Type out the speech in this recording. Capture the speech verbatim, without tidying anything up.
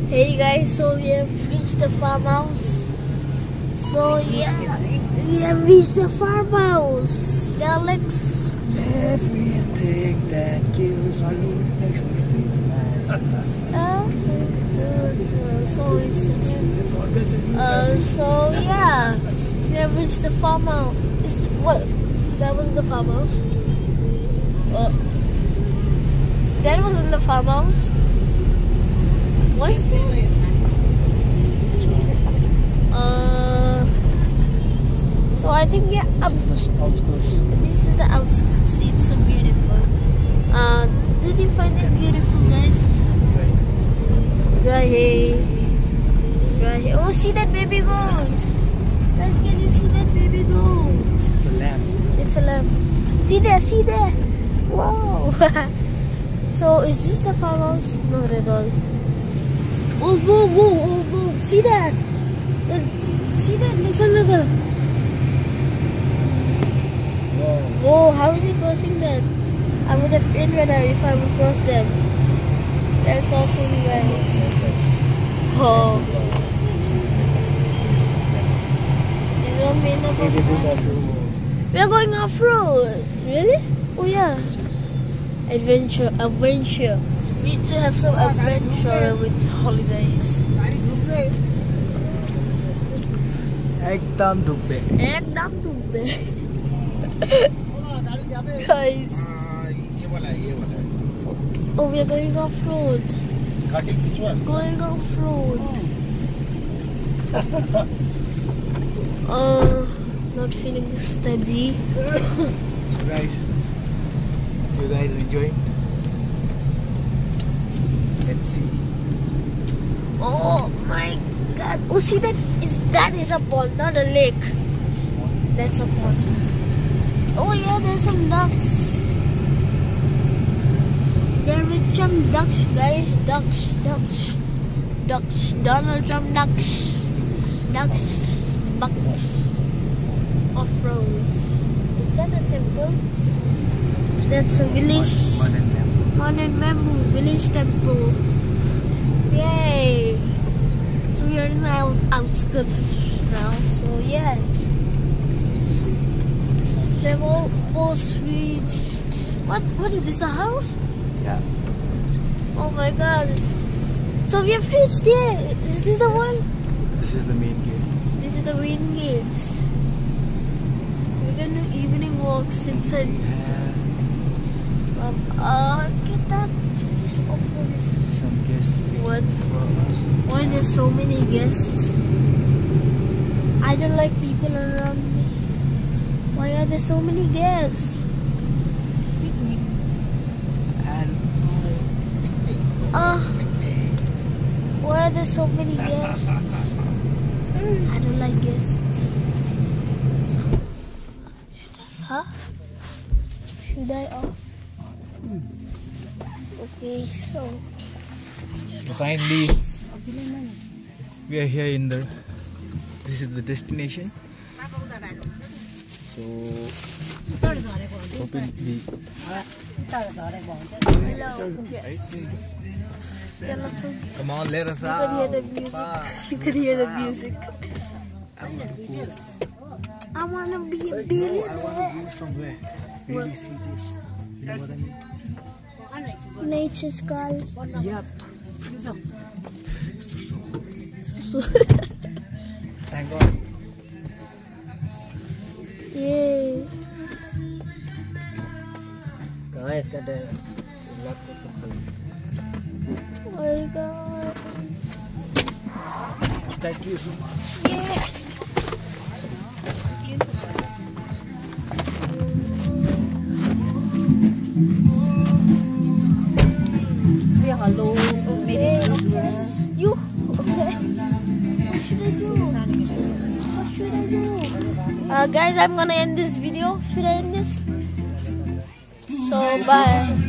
Hey guys, so we have reached the farmhouse. So yeah, we have reached the farmhouse. Alex. Everything that kills me makes me feel alive. So it's uh, so yeah, we have reached the farmhouse. Is the, what? That wasn't the farmhouse. Uh, that wasn't the farmhouse. What's that? Uh, so I think yeah. Up, This is the outskirts. This is the outskirts. It's so beautiful. Uh, did you find it beautiful, guys? Right here. Right here. Oh, see that baby goat. Guys, can you see that baby goat? It's a lamb. It's a lamb. See there, see there. Wow. So, is this the farmhouse? Not at all. Oh, whoa, whoa, whoa, whoa. See that? Uh, see that? Next another. Whoa. Whoa, how is he crossing that? I would have failed right now if I would cross them. That's awesome, guys. Oh. We are going off-road. Really? Oh yeah. Adventure, adventure. We need to have some adventure with holidays. Ekdam dubbe. Ekdam dubbe. Guys. Oh, we are going off-road. Going off-road. Uh, not feeling steady. So guys, you guys enjoying? Let's see. Oh my god. Oh, see that is that is a pond, not a lake. That's a pond. Oh yeah, there's some ducks. There are some ducks, guys. Ducks, ducks, ducks. Donald Trump ducks. Ducks. Bucks. Off-roads. Is that a temple? That's a village. Modern lamb. Modern bamboo village temple. Yay! So we are in the out outskirts now. So yeah, they've almost reached. What? What is this? A house? Yeah. Oh my god! So we have reached here. Is this the one? This is the main gate. This is the main gate. We're gonna do evening walks inside. Yeah. Um, uh, get that. This office. Some guests. What? From us. Why are there so many guests? I don't like people around me. Why are there so many guests? And Ah, uh, why are there so many guests? I don't like guests. Huh? Should I off? Okay, so finally, we are here in the. This is the destination. So, hoping the. Come on, let us you out. could hear the music. You could hear the music. I wanna be a billionaire. From where? Really see this. You know what I mean? Nature's call. Yep. Thank God. Yay. Guys, got the lot of Oh my god. Thank you so much. Yeah. Say hello. Merry Christmas. You? Okay. What should I do? What should I do? Uh, guys, I'm gonna end this video. Should I end this? So, bye.